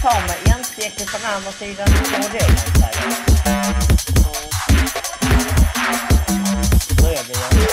ta med ensteken från andra sidan på det här. Då är det ju.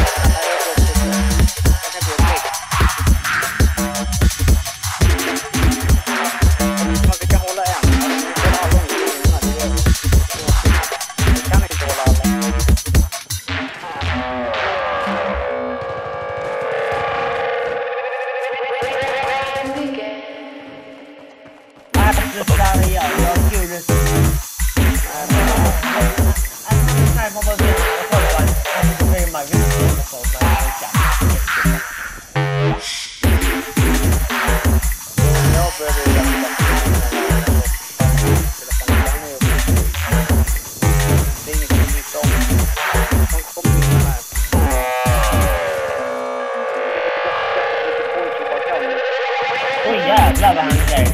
Jävlar vad han säger.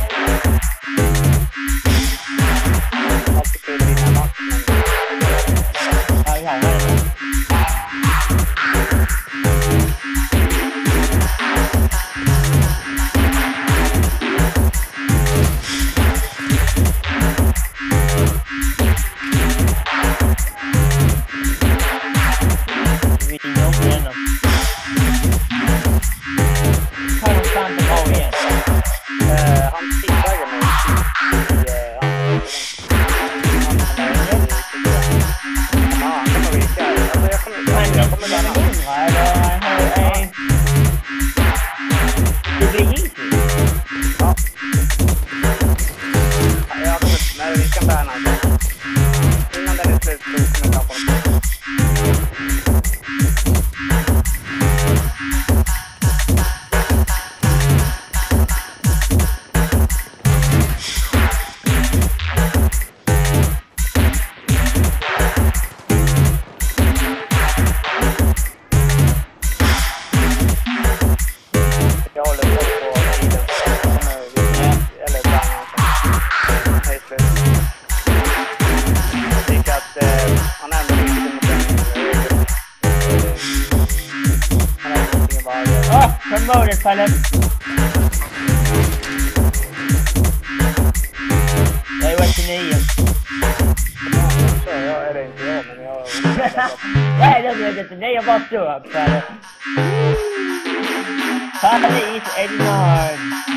Ja, vi har det. Vi är nog igenom. Tar de fram det bra igen. Han tittar ju mig han kommer vika. Alltså jag kommer gärna. Det blir givet. Ja. Jag kommer med vi kan bärna. Innan den är slut så kommer jag på den. Förmodligen. Jag är 89. Så jag är det inte jag, men jag... Nej, det är inte. Nej, jag bara står upp för det. Paris enorm.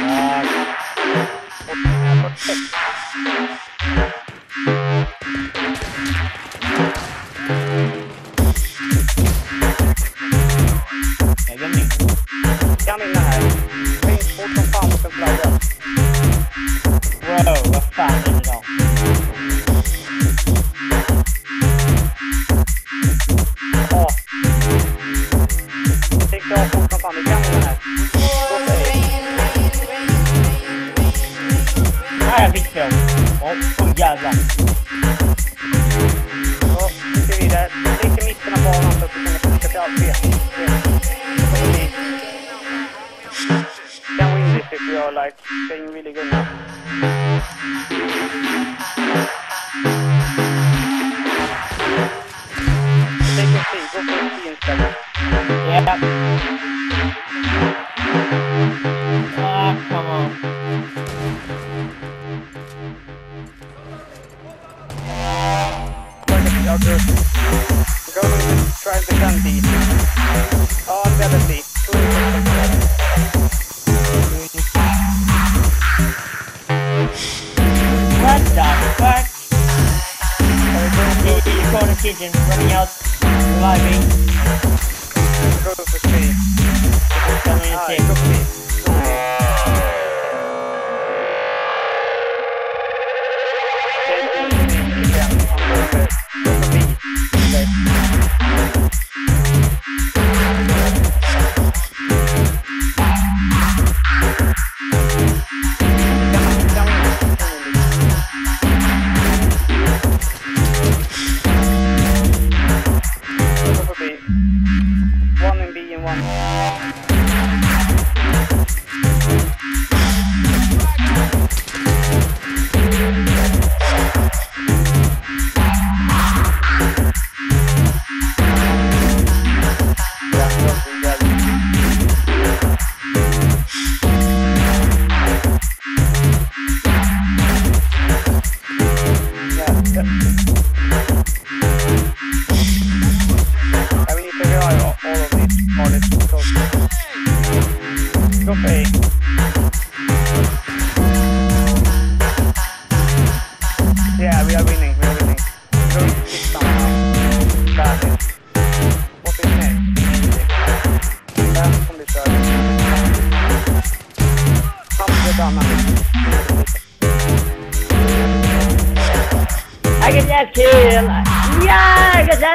Jag minns här. Finns fort som fan på flaggan. Wow, vad fan är det då? Ja. Jag tyckte jag fort som fan. Vi kan minna här. Här är vitt film. Åh, jävlar. Så, tycker vi där. Lite i mitten av banan så att vi kan fortsätta till allt fel. Can win this if you're like playing really good now. Take a seat, go for a seat instead. Yeah. Ah, come on. Go and try to defend these. Oh, the other seat. What the fuck? You go in the kitchen, running out, surviving. Go for speed. Coming in safe. Go for speed. One in B and one.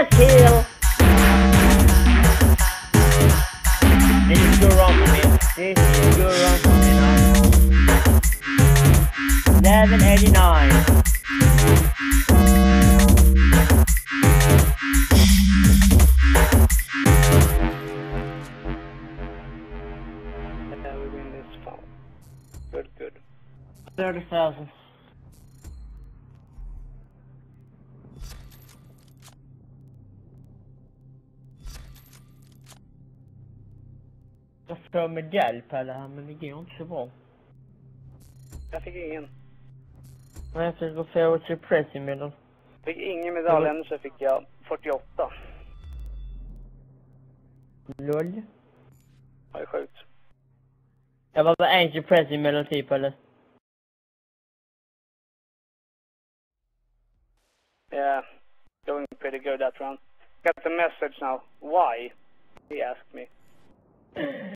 Last kill! This is good run for me. This is good run for me now. 1189. We win this fall. Good, good. 30,000. Jag får med hjälp här det här, men det går inte så bra. Jag fick ingen. Men jag försöker få ett suppress i medel. Fick ingen medalj ännu, så fick jag 48. LOL. Det är sjukt. Jag var bara en suppress i medel typ, eller? Yeah, going pretty good that round. Got the message now. Why? He asked me.